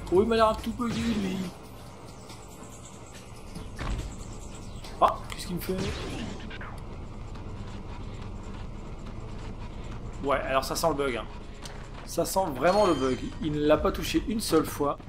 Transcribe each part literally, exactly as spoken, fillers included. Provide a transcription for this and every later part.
Oh, il m'a l'air un tout peu gris, lui. Ah, qu'est-ce qu'il me fait? Ouais, alors ça sent le bug. Hein. Ça sent vraiment le bug. Il ne l'a pas touché une seule fois.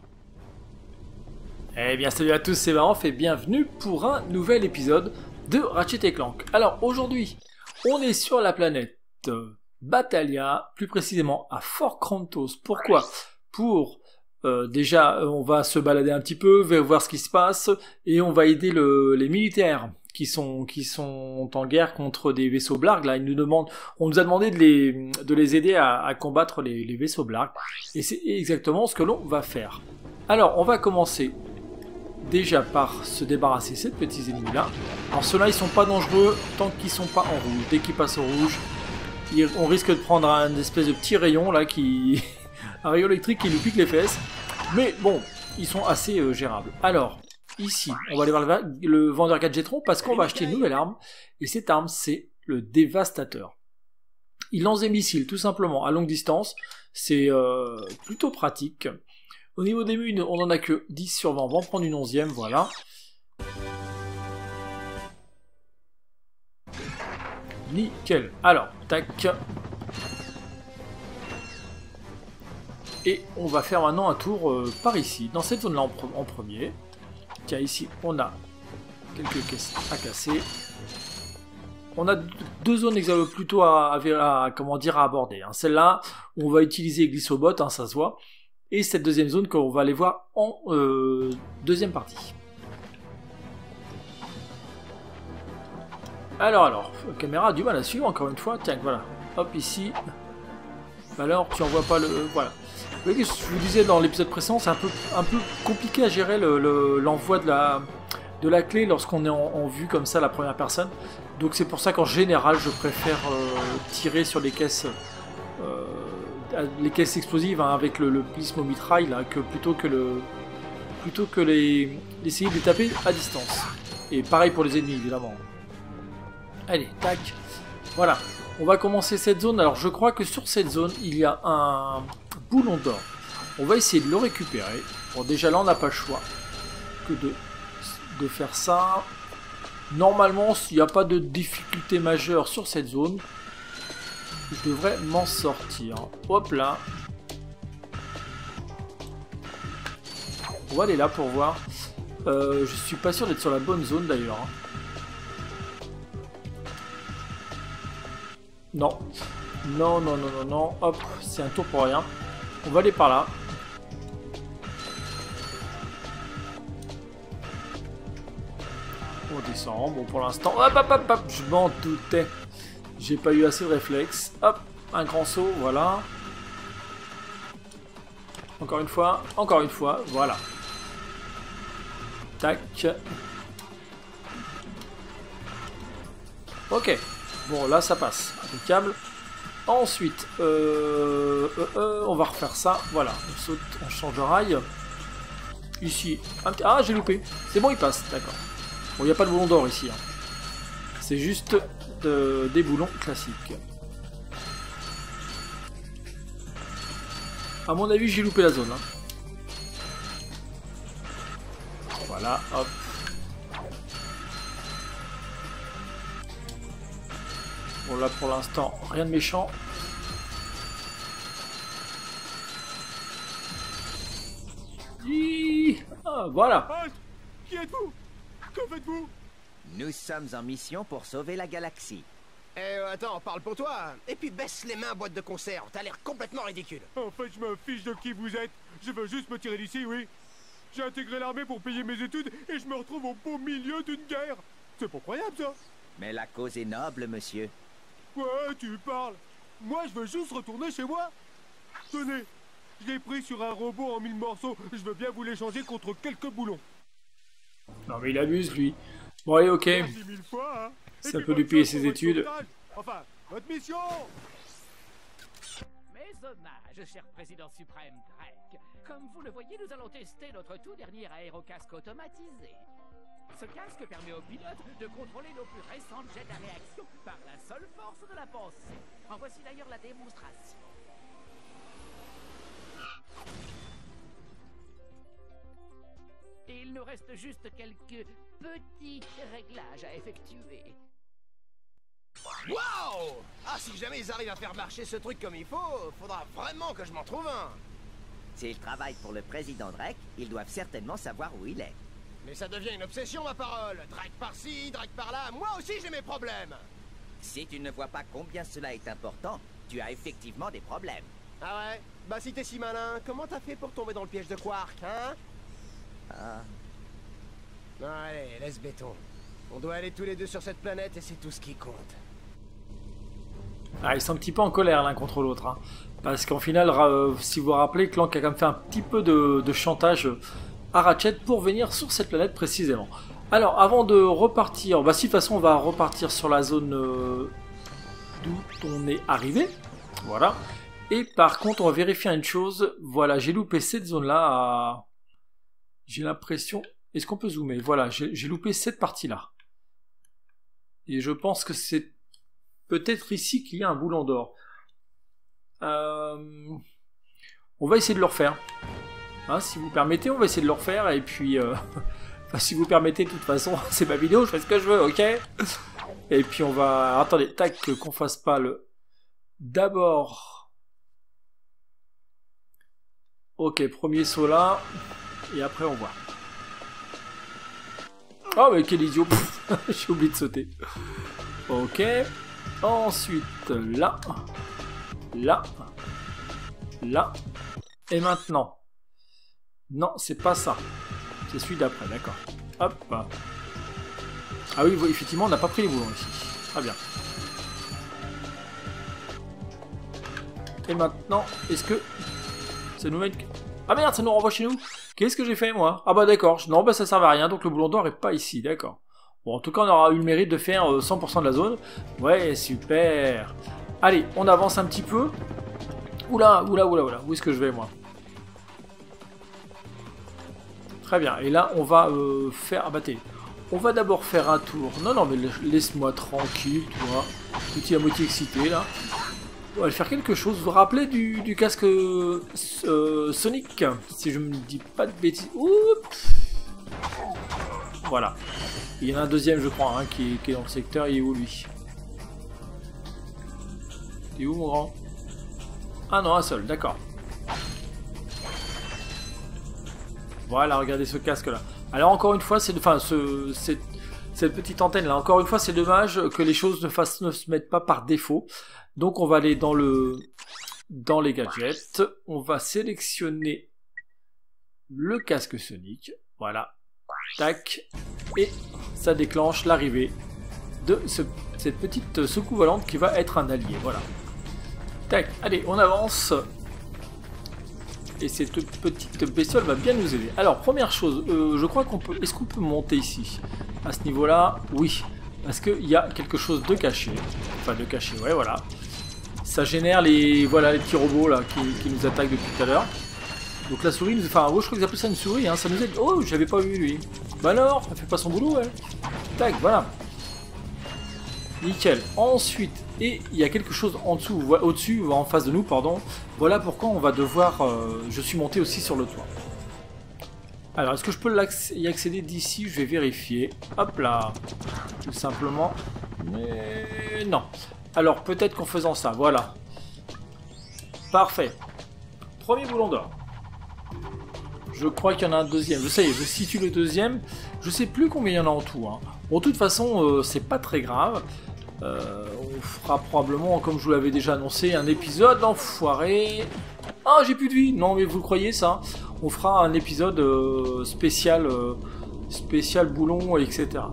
Eh bien, salut à tous, c'est Varanf et bienvenue pour un nouvel épisode de Ratchet et Clank. Alors, aujourd'hui, on est sur la planète euh, Batalia, plus précisément à Fort Krantos. Pourquoi? Pour... Euh, déjà, on va se balader un petit peu, voir ce qui se passe, et on va aider le, les militaires qui sont qui sont en guerre contre des vaisseaux Blarg. Là, ils nous demandent, on nous a demandé de les de les aider à, à combattre les, les vaisseaux Blarg, et c'est exactement ce que l'on va faire. Alors, on va commencer déjà par se débarrasser de ces petits ennemis là. Alors ceux-là, ils sont pas dangereux tant qu'ils sont pas en rouge. Dès qu'ils passent au rouge, ils, on risque de prendre un espèce de petit rayon là qui un rayon électrique qui nous pique les fesses. Mais bon, ils sont assez euh, gérables. Alors, ici, on va aller voir le, le vendeur Gadgetron parce qu'on va acheter une nouvelle arme. Et cette arme, c'est le Dévastateur. Il lance des missiles, tout simplement, à longue distance. C'est euh, plutôt pratique. Au niveau des munes, on en a que dix sur vingt. On va en prendre une onzième, voilà. Nickel. Alors, tac. Et on va faire maintenant un tour euh, par ici, dans cette zone-là en, pre en premier. Tiens, ici, on a quelques caisses à casser. On a deux zones plutôt à, à, à, comment dire, à aborder. Hein. Celle-là, on va utiliser Glissobot, hein, ça se voit. Et cette deuxième zone qu'on va aller voir en euh, deuxième partie. Alors, alors, la caméra a du mal à suivre, encore une fois. Tiens, voilà. Hop, ici. Alors, tu envoies pas le... Euh, voilà. Vous voyez, je vous disais dans l'épisode précédent, c'est un peu, un peu compliqué à gérer l'envoi le, le, de, la, de la clé lorsqu'on est en, en vue comme ça, la première personne. Donc c'est pour ça qu'en général, je préfère euh, tirer sur les caisses euh, les caisses explosives hein, avec le, le plismo mitraille là, que plutôt que le plutôt que les essayer de les taper à distance. Et pareil pour les ennemis, évidemment. Allez, tac. Voilà. On va commencer cette zone. Alors je crois que sur cette zone, il y a un boulon d'or. On va essayer de le récupérer. Bon, déjà là, on n'a pas le choix que de, de faire ça. Normalement, s'il n'y a pas de difficulté majeure sur cette zone, je devrais m'en sortir. Hop là. On va aller là pour voir. Euh, je suis pas sûr d'être sur la bonne zone d'ailleurs. Non. Non, non, non, non, non. Hop, c'est un tour pour rien. On va aller par là. On descend. Bon, pour l'instant... Hop, hop, hop, hop. Je m'en doutais. J'ai pas eu assez de réflexe. Hop, un grand saut, voilà. Encore une fois, encore une fois, voilà. Tac. Ok. Bon, là, ça passe. Impeccable. Ensuite, euh, euh, euh, on va refaire ça. Voilà, on saute, on change de rail. Ici, un petit... Ah, j'ai loupé. C'est bon, il passe, d'accord. Bon, il n'y a pas de boulon d'or ici. Hein. C'est juste de... des boulons classiques. À mon avis, j'ai loupé la zone. Hein. Voilà, hop. Bon là pour l'instant rien de méchant. Ah, voilà. Ah, qui êtes-vous? Que faites-vous? Nous sommes en mission pour sauver la galaxie. Eh euh, attends, parle pour toi. Et puis baisse les mains, boîte de conserve. T'as l'air complètement ridicule. En fait, je me fiche de qui vous êtes. Je veux juste me tirer d'ici, oui. J'ai intégré l'armée pour payer mes études et je me retrouve au beau milieu d'une guerre. C'est pas croyable, ça. Mais la cause est noble, monsieur. Ouais, tu parles. Moi, je veux juste retourner chez moi. Tenez, je l'ai pris sur un robot en mille morceaux. Je veux bien vous l'échanger contre quelques boulons. Non mais il abuse, lui. Bon allez, ok. Merci mille fois, hein. Ça peut lui payer ses études. Enfin, votre mission. Mes hommages, cher président suprême Drake. Comme vous le voyez, nous allons tester notre tout dernier aérocasque automatisé. Ce casque permet aux pilotes de contrôler nos plus récentes jets à réaction par la seule force de la pensée. En voici d'ailleurs la démonstration. nous reste juste quelques petits réglages à effectuer. Waouh! Ah, si jamais ils arrivent à faire marcher ce truc comme il faut, faudra vraiment que je m'en trouve un. S'ils travaillent pour le président Drake, ils doivent certainement savoir où il est. Mais ça devient une obsession, ma parole. Drake par-ci, Drake par-là, moi aussi j'ai mes problèmes. Si tu ne vois pas combien cela est important, tu as effectivement des problèmes. Ah ouais? Bah si t'es si malin, comment t'as fait pour tomber dans le piège de Quark, hein? Ah. Allez, laisse béton. On doit aller tous les deux sur cette planète et c'est tout ce qui compte. Ah, ils sont un petit peu en colère l'un contre l'autre. Hein. Parce qu'en final, euh, si vous vous rappelez, Clank a quand même fait un petit peu de, de chantage à Ratchet pour venir sur cette planète précisément. Alors, avant de repartir, bah si de toute façon on va repartir sur la zone euh, d'où on est arrivé. Voilà. Et par contre, on va vérifier une chose. Voilà, j'ai loupé cette zone-là. À... J'ai l'impression... Est-ce qu'on peut zoomer? Voilà, j'ai loupé cette partie-là. Et je pense que c'est peut-être ici qu'il y a un boulon d'or. Euh... On va essayer de le refaire. Hein, si vous permettez, on va essayer de le refaire. Et puis, euh... enfin, si vous permettez, de toute façon, c'est ma vidéo, je fais ce que je veux, ok? Et puis on va... Attendez, tac, qu'on fasse pas le... D'abord... Ok, premier saut là. Et après on voit. Oh mais quel idiot. J'ai oublié de sauter. Ok. Ensuite, là. Là. Là. Et maintenant. Non, c'est pas ça. C'est celui d'après, d'accord. Hop. Ah oui, effectivement, on n'a pas pris les boulons ici. Très bien. Et maintenant, est-ce que ça nous met... Ah merde, ça nous renvoie chez nous. Qu'est-ce que j'ai fait, moi? Ah bah d'accord. Non, bah ça servait à rien, donc le boulon d'or est pas ici, d'accord. Bon, en tout cas, on aura eu le mérite de faire euh, cent pour cent de la zone. Ouais, super. Allez, on avance un petit peu. Oula, oula, oula, oula. Où est-ce que je vais, moi? Très bien. Et là, on va euh, faire... Ah bah t'es... On va d'abord faire un tour. Non, non, mais laisse-moi tranquille, toi. Petit à moitié excité, là. On va faire quelque chose. Vous vous rappelez du, du casque euh, Sonic? Si je me dis pas de bêtises. Oups. Voilà. Il y en a un deuxième, je crois, hein, qui, est, qui est dans le secteur. Il est où, lui? Il est où, mon grand? Ah non, un seul, d'accord. Voilà, regardez ce casque-là. Alors, encore une fois, c'est... Enfin, ce, cette, cette petite antenne-là. Encore une fois, c'est dommage que les choses ne, fassent, ne se mettent pas par défaut. Donc, on va aller dans le... Dans les gadgets. On va sélectionner le casque Sonic. Voilà. Tac. Et ça déclenche l'arrivée de ce, cette petite secousse volante qui va être un allié. Voilà. Tac. Allez, on avance. Et cette petite bestiole va bien nous aider. Alors, première chose, euh, je crois qu'on peut... Est-ce qu'on peut monter ici? À ce niveau-là, oui. Parce qu'il y a quelque chose de caché. Enfin, de caché, ouais, voilà. Ça génère les, voilà, les petits robots là qui, qui nous attaquent depuis tout à l'heure. Donc la souris nous... Enfin, oh, je crois qu'ils appellent ça une souris, hein, ça nous aide. Oh, j'avais pas vu lui. Bah alors, elle fait pas son boulot, ouais. Tac, voilà. Nickel. Ensuite, et il y a quelque chose en dessous, au-dessus, en face de nous, pardon. Voilà pourquoi on va devoir... Euh, je suis monté aussi sur le toit. Alors, est-ce que je peux y accéder d'ici? Je vais vérifier. Hop là. Tout simplement. Mais non. Alors, peut-être qu'en faisant ça, voilà. Parfait. Premier boulon d'or. Je crois qu'il y en a un deuxième. Je sais, je situe le deuxième. Je sais plus combien il y en a en tout. Hein. Bon, de toute façon, euh, c'est pas très grave. Euh, on fera probablement, comme je vous l'avais déjà annoncé, un épisode enfoiré. Ah, j'ai plus de vie. Non, mais vous le croyez ça? On fera un épisode euh, spécial, euh, spécial boulon, et cetera.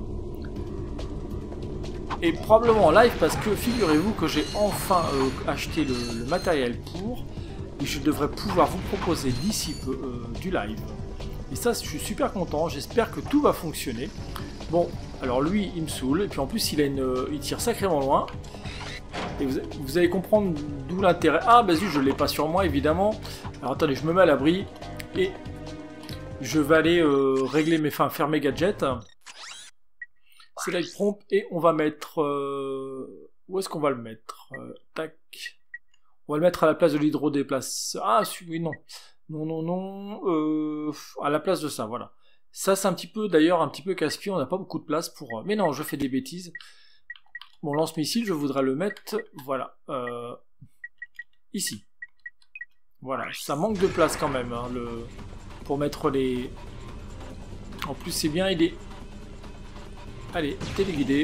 Et probablement en live parce que figurez-vous que j'ai enfin euh, acheté le, le matériel pour. Et je devrais pouvoir vous proposer d'ici peu euh, du live. Et ça, je suis super content. J'espère que tout va fonctionner. Bon, alors lui, il me saoule. Et puis en plus, il, a une, il tire sacrément loin. Et vous, vous allez comprendre d'où l'intérêt. Ah, bah zut, je ne l'ai pas sur moi, évidemment. Alors attendez, je me mets à l'abri. Et je vais aller euh, régler mes, enfin, faire mes gadgets. C'est live prompt. Et on va mettre... Euh, où est-ce qu'on va le mettre? euh, Tac. On va le mettre à la place de l'hydrodéplace. Ah, oui, non. Non, non, non. Euh, à la place de ça, voilà. Ça, c'est un petit peu, d'ailleurs, un petit peu casse-pied. On n'a pas beaucoup de place pour... Mais non, je fais des bêtises. Mon lance-missile, je voudrais le mettre... Voilà. Euh... Ici. Voilà. Ça manque de place quand même, hein, le... pour mettre les... En plus, c'est bien aidé. Allez, téléguidé.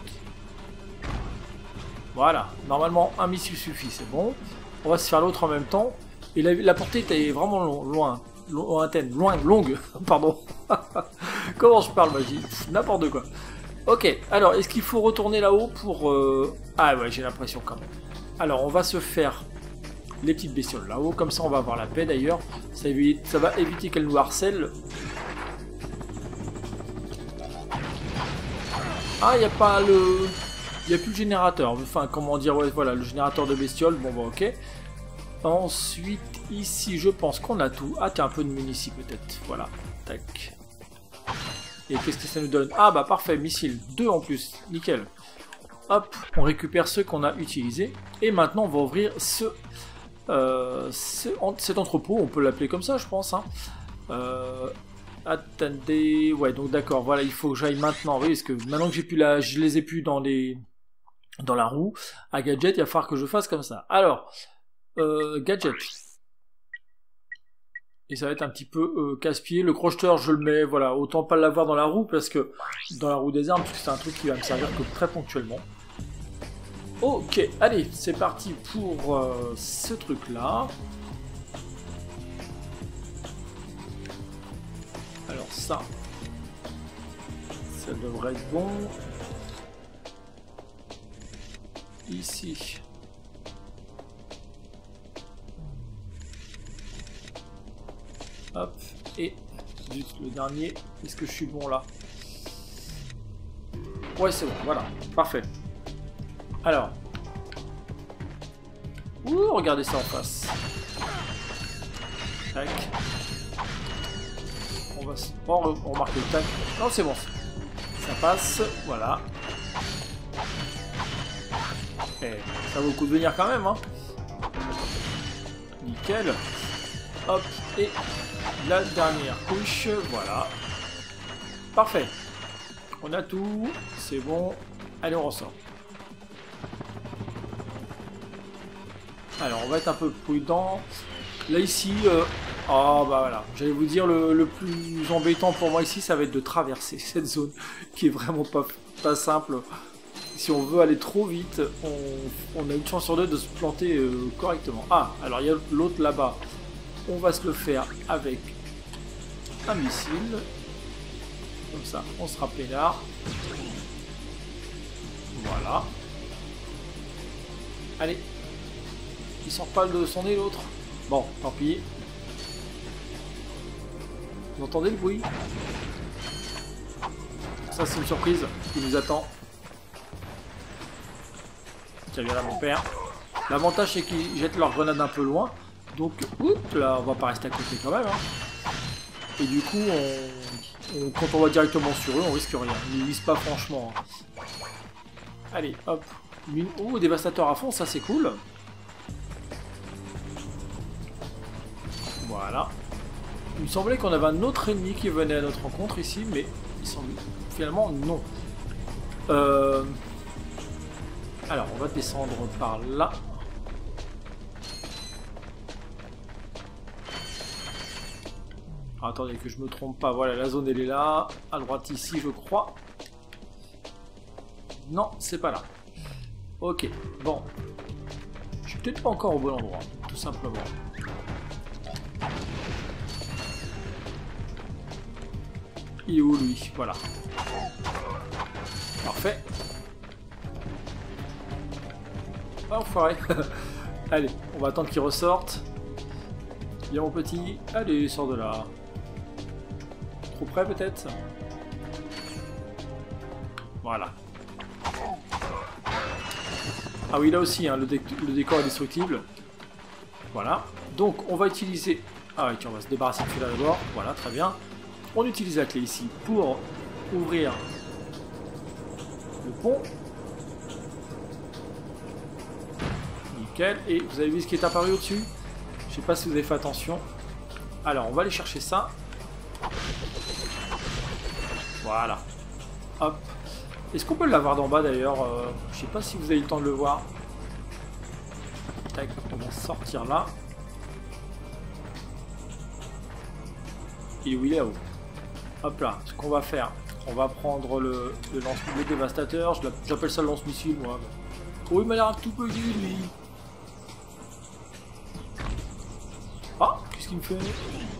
Voilà. Normalement, un missile suffit, c'est bon. On va se faire l'autre en même temps. Et la, la portée est vraiment lo loin. Lointaine. Loin, longue. Pardon. Comment je parle, magie? N'importe quoi. Ok. Alors, est-ce qu'il faut retourner là-haut pour... Euh... Ah ouais, j'ai l'impression quand même. Alors, on va se faire les petites bestioles là-haut. Comme ça, on va avoir la paix d'ailleurs. Ça, ça va éviter qu'elles nous harcèlent. Ah, il n'y a pas le... Il n'y a plus le générateur. Enfin, comment dire, ouais, voilà, le générateur de bestioles. Bon, bah, ok. Ensuite, ici, je pense qu'on a tout. Ah, tiens, un peu de munitions, peut-être. Voilà. Tac. Et qu'est-ce que ça nous donne? Ah, bah, parfait. Missile. Deux en plus. Nickel. Hop. On récupère ceux qu'on a utilisés. Et maintenant, on va ouvrir ce... Euh, ce cet entrepôt. On peut l'appeler comme ça, je pense. Hein. Euh... Attendez, ouais, donc d'accord, voilà, il faut que j'aille maintenant, oui, parce que maintenant que j'ai pu la, je les ai plus dans les, dans la roue, à gadget, il va falloir que je fasse comme ça. Alors, euh, gadget. Et ça va être un petit peu euh, casse-pied. Le crocheteur, je le mets, voilà, autant pas l'avoir dans la roue, parce que, dans la roue des armes, parce que c'est un truc qui va me servir que très ponctuellement. Ok, allez, c'est parti pour euh, ce truc-là. Alors ça, ça devrait être bon. Ici. Hop, et juste le dernier. Est-ce que je suis bon là? Ouais, c'est bon, voilà, parfait. Alors. Ouh, regardez ça en face. Tac. On va se... oh, on remarque le tac. Non, c'est bon. Ça passe. Voilà. Et ça vaut le coup de venir quand même. Hein. Nickel. Hop. Et la dernière couche. Voilà. Parfait. On a tout. C'est bon. Allez, on ressort. Alors, on va être un peu prudent. Là, ici... Euh... Ah bah voilà, j'allais vous dire le, le plus embêtant pour moi ici, ça va être de traverser cette zone qui est vraiment pas, pas simple. Si on veut aller trop vite, on, on a une chance sur deux de se planter euh, correctement. Ah, alors il y a l'autre là-bas, on va se le faire avec un missile. Comme ça, on sera peinard. Voilà. Allez. Il sort pas de son nez l'autre. Bon, tant pis. Vous entendez le bruit? Ça, c'est une surprise qui nous attend. Tiens, viens là, mon père. L'avantage, c'est qu'ils jettent leur grenade un peu loin. Donc, oups, là, on va pas rester à côté quand même. Hein. Et du coup, on, on, quand on va directement sur eux, on risque rien. Ils ne visent pas franchement. Hein. Allez, hop. Oh, dévastateur à fond, ça, c'est cool. Voilà. Il me semblait qu'on avait un autre ennemi qui venait à notre rencontre ici, mais il semble finalement non. Euh... Alors, on va descendre par là. Alors, attendez que je me trompe pas. Voilà, la zone elle est là. À droite ici, je crois. Non, c'est pas là. Ok, bon. Je suis peut-être pas encore au bon endroit, tout simplement. Il est où lui? Voilà. Parfait. Ah, enfoiré. Allez, on va attendre qu'il ressorte. Viens mon petit. Allez, sors de là. Trop près peut-être? Voilà. Ah oui, là aussi, hein, le, dé le décor est destructible. Voilà. Donc, on va utiliser... Ah oui, tiens, on va se débarrasser de celui-là d'abord. Voilà, très bien. On utilise la clé ici pour ouvrir le pont. Nickel. Et vous avez vu ce qui est apparu au-dessus? Je sais pas si vous avez fait attention. Alors, on va aller chercher ça. Voilà. Hop. Est-ce qu'on peut l'avoir d'en bas d'ailleurs? euh, Je sais pas si vous avez eu le temps de le voir. Tac, on va sortir là. Et oui, là-haut. Hop là, ce qu'on va faire, on va prendre le, le lance-missile dévastateur. J'appelle ça le lance-missile, moi. Oh, il m'a l'air tout petit, lui. Ah, qu'est-ce qu'il me fait?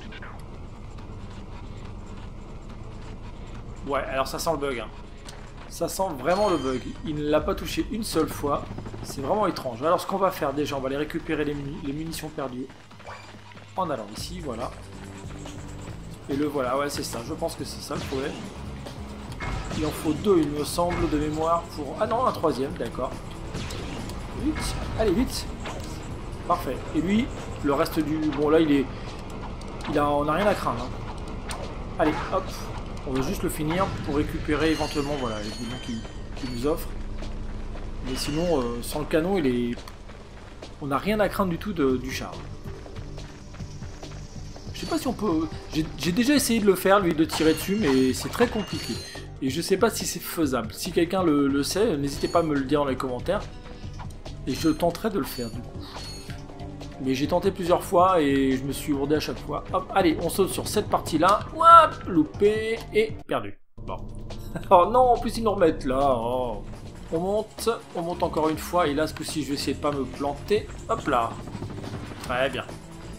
Ouais, alors ça sent le bug. Hein. Ça sent vraiment le bug. Il ne l'a pas touché une seule fois. C'est vraiment étrange. Alors ce qu'on va faire déjà, on va aller récupérer les, muni les munitions perdues. En allant ici, voilà. Et le voilà, ouais c'est ça. Je pense que c'est ça le problème. Il en faut deux, il me semble, de mémoire pour... Ah non, un troisième, d'accord. Vite. Allez, vite. Parfait. Et lui, le reste du... Bon là, il est... Il a... On n'a rien à craindre. Hein. Allez, hop. On va juste le finir pour récupérer éventuellement voilà, les boulons qu'il qu'il nous offre. Mais sinon, euh, sans le canon, il est... on n'a rien à craindre du tout de, du char. Je sais pas si on peut... J'ai déjà essayé de le faire, lui, de tirer dessus, mais c'est très compliqué. Et je sais pas si c'est faisable. Si quelqu'un le, le sait, n'hésitez pas à me le dire dans les commentaires. Et je tenterai de le faire, du coup. Mais j'ai tenté plusieurs fois et je me suis ourdé à chaque fois. Hop, allez, on saute sur cette partie-là. Hop, loupé et perdu. Bon. Oh non, en plus ils nous remettent là. Oh. On monte, on monte encore une fois. Et là, ce coup-ci, je vais essayer de pas me planter. Hop là. Très bien.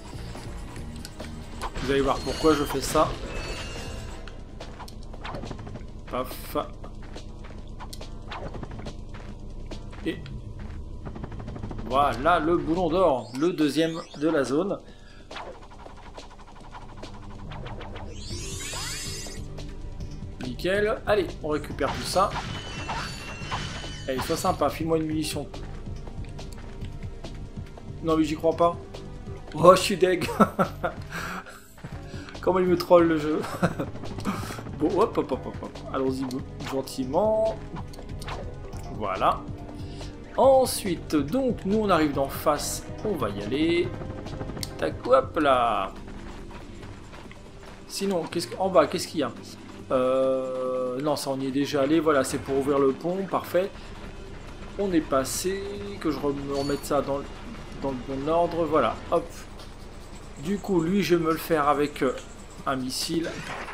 Vous allez voir pourquoi je fais ça. Paf. Et... voilà le boulon d'or, le deuxième de la zone. Nickel. Allez, on récupère tout ça. Allez, sois sympa, file-moi une munition. Non mais j'y crois pas. Oh, je suis deg. Comment il me troll le jeu. Bon, hop, hop, hop, hop. Allons-y gentiment. Voilà. Ensuite, donc, nous on arrive d'en face, on va y aller. Tac, hop là. Sinon, qu'est-ce qu'en bas, qu'est-ce qu'il y a? euh, Non, ça on y est déjà allé. Voilà, c'est pour ouvrir le pont, parfait. On est passé, que je me remette ça dans le, dans le bon ordre. Voilà, hop. Du coup, lui, je vais me le faire avec un missile.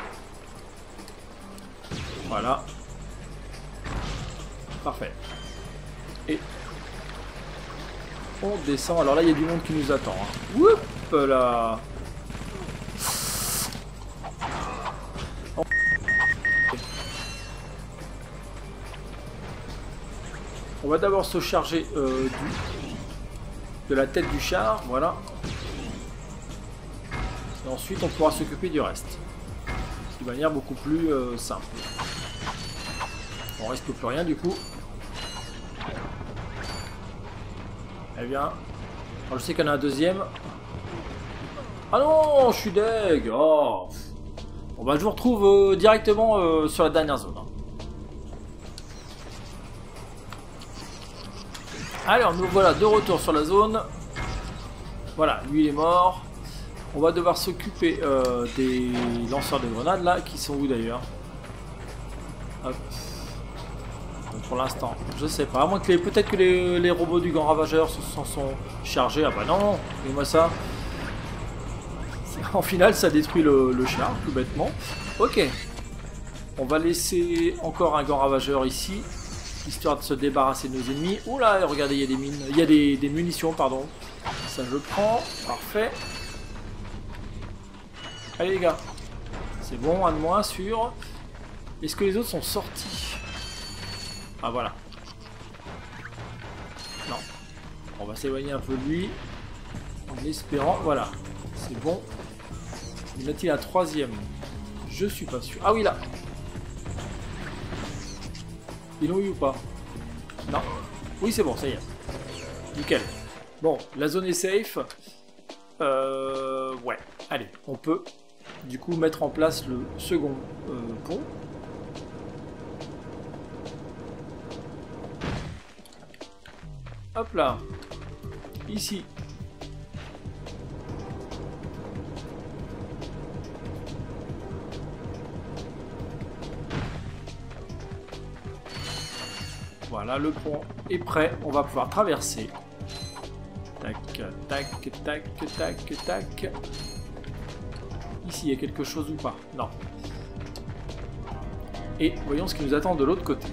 Voilà. Parfait. Et on descend. Alors là, il y a du monde qui nous attend. Hein. Oup là. On va d'abord se charger euh, du, de la tête du char. Voilà. Et ensuite, on pourra s'occuper du reste. De manière beaucoup plus euh, simple. On risque plus rien du coup. Eh bien, alors, je sais qu'il y en a un deuxième. Ah non, je suis deg. Oh. Bon bah je vous retrouve euh, directement euh, sur la dernière zone. Hein. Alors nous voilà de retour sur la zone. Voilà, lui il est mort. On va devoir s'occuper euh, des lanceurs de grenades là, qui sont où d'ailleurs? Hop. Pour l'instant, je sais pas. À moins que les... peut-être que les... les robots du Grand Ravageur s'en sont chargés. Ah bah non, regardez-moi ça. En final, ça détruit le, le char, tout bêtement. Ok. On va laisser encore un Grand Ravageur ici, histoire de se débarrasser de nos ennemis. Oula, regardez, il y a des mines. Il y a des, des munitions, pardon. Ça, je prends. Parfait. Allez, les gars. C'est bon, un de moins, sûr. Est-ce que les autres sont sortis? Ah voilà. Non. On va s'éloigner un peu de lui. En espérant. Voilà. C'est bon. Il a-t-il un troisième? Je suis pas sûr. Ah oui là. Ils l'ont eu ou pas? Non. Oui c'est bon, ça y est. Nickel. Bon, la zone est safe. Euh... Ouais. Allez, on peut du coup mettre en place le second euh, pont. Hop là, ici. Voilà, le pont est prêt, on va pouvoir traverser. Tac, tac, tac, tac, tac. Ici, il y a quelque chose ou pas? Non. Et voyons ce qui nous attend de l'autre côté.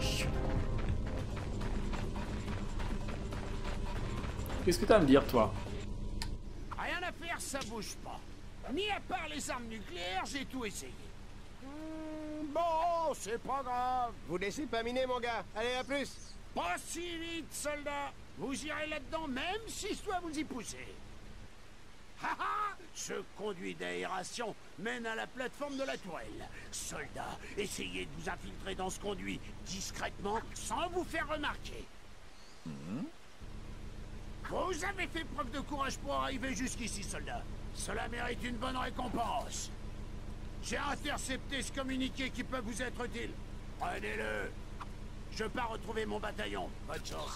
Qu'est-ce que tu as à me dire, toi? Rien à faire, ça bouge pas. Ni à part les armes nucléaires, j'ai tout essayé. Hmm, bon, c'est pas grave. Vous laissez pas miner, mon gars. Allez, à plus. Pas si vite, soldat. Vous irez là-dedans même si je dois vous y pousser. Haha, ce conduit d'aération mène à la plateforme de la tourelle. Soldats, essayez de vous infiltrer dans ce conduit discrètement sans vous faire remarquer. Mmh. Vous avez fait preuve de courage pour arriver jusqu'ici, soldats. Cela mérite une bonne récompense. J'ai intercepté ce communiqué qui peut vous être utile. Prenez-le. Je pars retrouver mon bataillon. Bonne chance.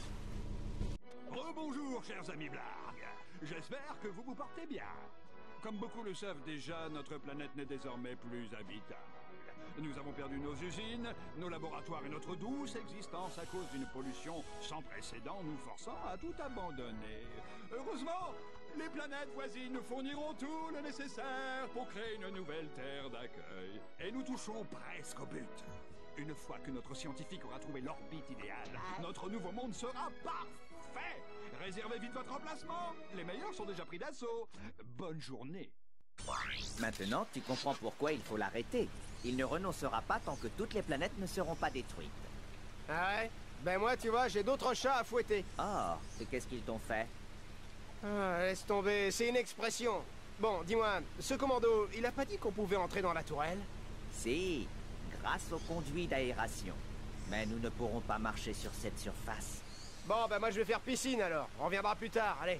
Rebonjour, chers amis Blarg. J'espère que vous vous portez bien. Comme beaucoup le savent déjà, notre planète n'est désormais plus habitable. Nous avons perdu nos usines, nos laboratoires et notre douce existence à cause d'une pollution sans précédent nous forçant à tout abandonner. Heureusement, les planètes voisines nous fourniront tout le nécessaire pour créer une nouvelle terre d'accueil. Et nous touchons presque au but. Une fois que notre scientifique aura trouvé l'orbite idéale, notre nouveau monde sera parfait. Réservez vite votre emplacement. Les meilleurs sont déjà pris d'assaut. Bonne journée. Maintenant, tu comprends pourquoi il faut l'arrêter. Il ne renoncera pas tant que toutes les planètes ne seront pas détruites. Ah ouais? Ben moi, tu vois, j'ai d'autres chats à fouetter. Oh, et qu'est-ce qu'ils t'ont fait? Ah, laisse tomber, c'est une expression. Bon, dis-moi, ce commando, il a pas dit qu'on pouvait entrer dans la tourelle? Si, grâce au conduit d'aération. Mais nous ne pourrons pas marcher sur cette surface. Bon, ben moi je vais faire piscine alors. On reviendra plus tard, allez.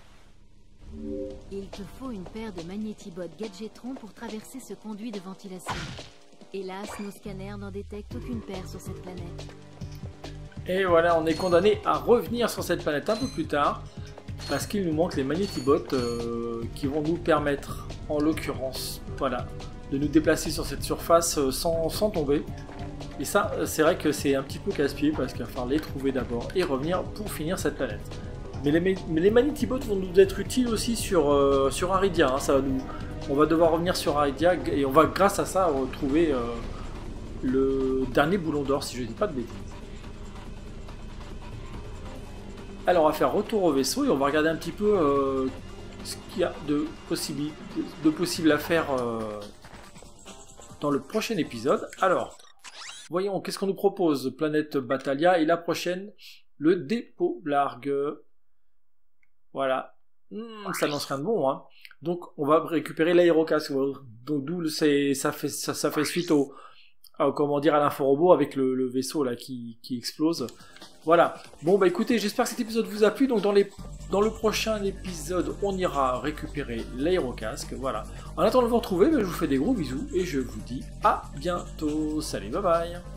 Il te faut une paire de magnétibots Gadgetron pour traverser ce conduit de ventilation. Hélas, nos scanners n'en détectent aucune paire sur cette planète. Et voilà, on est condamné à revenir sur cette planète un peu plus tard, parce qu'il nous manque les magnétibots euh, qui vont nous permettre, en l'occurrence, voilà, de nous déplacer sur cette surface euh, sans, sans tomber. Et ça, c'est vrai que c'est un petit peu casse-pied, parce qu'il va falloir les trouver d'abord et revenir pour finir cette planète. Mais les, mais les magnétibots vont nous être utiles aussi sur, euh, sur Aridia. Hein, ça va nous, on va devoir revenir sur Aridia et on va grâce à ça retrouver euh, le dernier boulon d'or, si je ne dis pas de bêtises. Alors on va faire retour au vaisseau et on va regarder un petit peu euh, ce qu'il y a de possible, de possible à faire euh, dans le prochain épisode. Alors, voyons, qu'est-ce qu'on nous propose? Planète Batalia et la prochaine, le dépôt Blarg. Voilà, mmh, ça n'annonce rien de bon, hein. Donc on va récupérer l'aérocasque, donc d'où ça fait, ça, ça fait suite au, à, comment dire, à l'inforobot avec le, le vaisseau là qui, qui explose. Voilà, bon bah écoutez, j'espère que cet épisode vous a plu, donc dans, les, dans le prochain épisode, on ira récupérer l'aérocasque, voilà. En attendant de vous retrouver, bah, je vous fais des gros bisous et je vous dis à bientôt, salut, bye bye.